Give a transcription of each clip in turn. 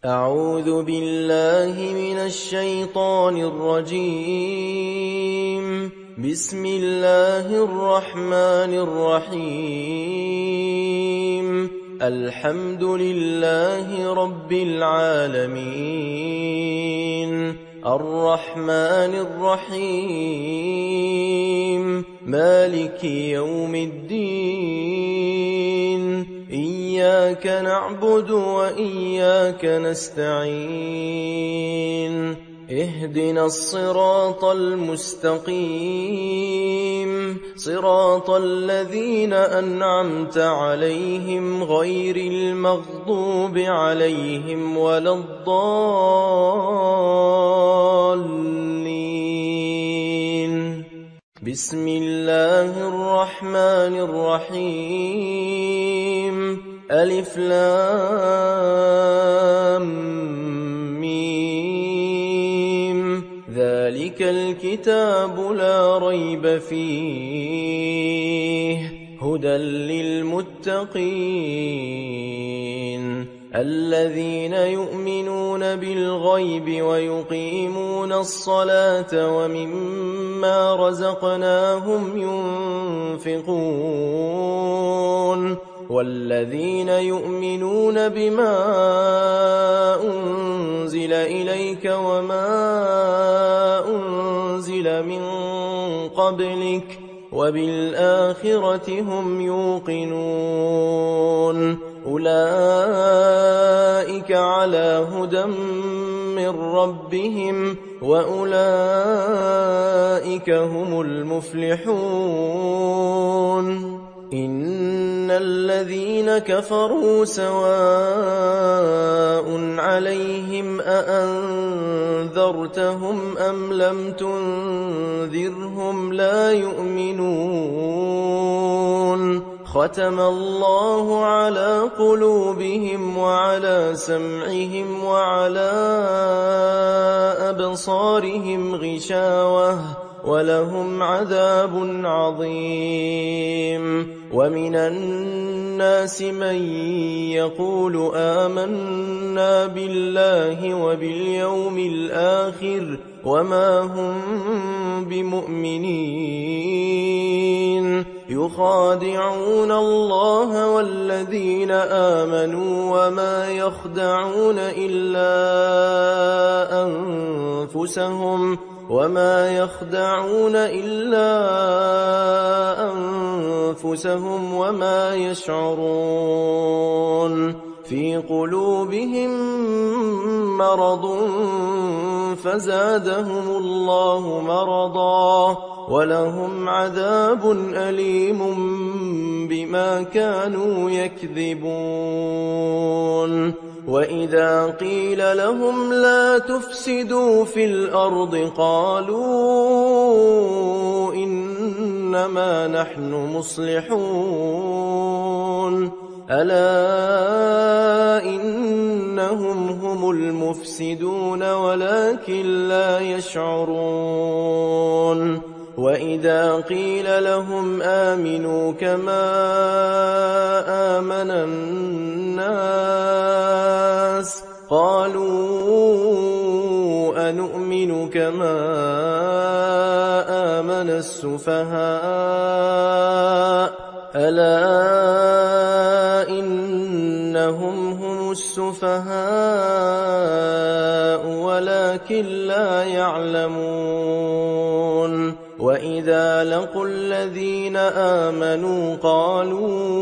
أعوذ بالله من الشيطان الرجيم. بسم الله الرحمن الرحيم. الحمد لله رب العالمين، الرحمن الرحيم، مالك يوم الدين. إياك نعبد وإياك نستعين. اهدنا الصراط المستقيم، صراط الذين أنعمت عليهم غير المغضوب عليهم ولا الضالين. بسم الله الرحمن الرحيم. ألف لام ميم. ذلك الكتاب لا ريب فيه، هدى للمتقين الذين يؤمنون بالغيب ويقيمون الصلاة ومما رزقناهم ينفقون، والذين يؤمنون بما أنزل إليك وما أنزل من قبلك وبالآخرة هم يوقنون. أولئك على هدى من ربهم وأولئك هم المفلحون. إن الذين كفروا سواء عليهم أأنذرتهم أم لم تنذرهم لا يؤمنون. ختم الله على قلوبهم وعلى سمعهم وعلى أبصارهم غشاوة ولهم عذاب عظيم. ومن الناس من يقول آمنا بالله وباليوم الآخر وما هم بمؤمنين، يخادعون الله والذين آمنوا وما يخدعون إلا أنفسهم وما يشعرون. في قلوبهم مرض فزادهم الله مرضا ولهم عذاب أليم بما كانوا يكذبون. وإذا قيل لهم لا تفسدوا في الأرض قالوا إنما نحن مصلحون. ألا إنهم هم المفسدون ولكن لا يشعرون. وإذا قيل لهم آمنوا كما آمن الناس قالوا أنؤمن كما آمن السفهاء. ألا إنهم هم السفهاء ولكن لا يعلمون. وإذا لقوا الذين آمنوا قالوا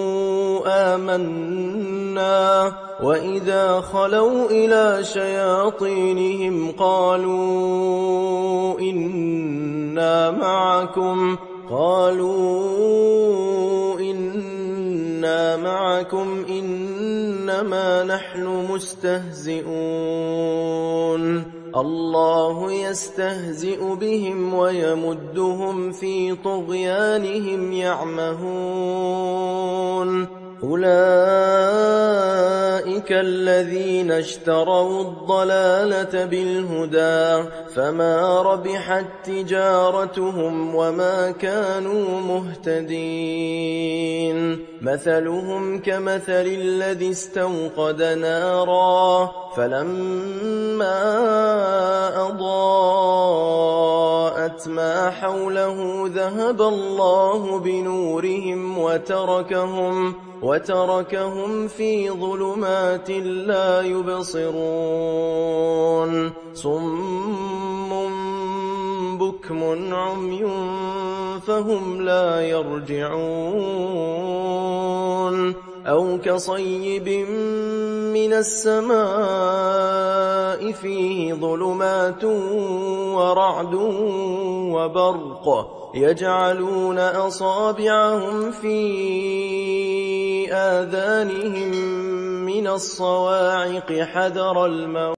آمنا وإذا خلوا إلى شياطينهم قالوا إنا معكم إنما نحن مستهزئون. الله يستهزئ بهم ويمدهم في طغيانهم يعمهون. أولئك الذين اشتروا الضلالة بالهدى فما ربحت تجارتهم وما كانوا مهتدين. مثلهم كمثل الذي استوقد نارا فلما أضاءت ما حوله ذهب الله بنورهم وتركهم في ظلمات لا يبصرون صم بكم عمي فهم لا يرجعون أو كصيب من السماء فيه ظلمات ورعد وبرق يجعلون أصابعهم في آذانهم من الصواعق حذر الموت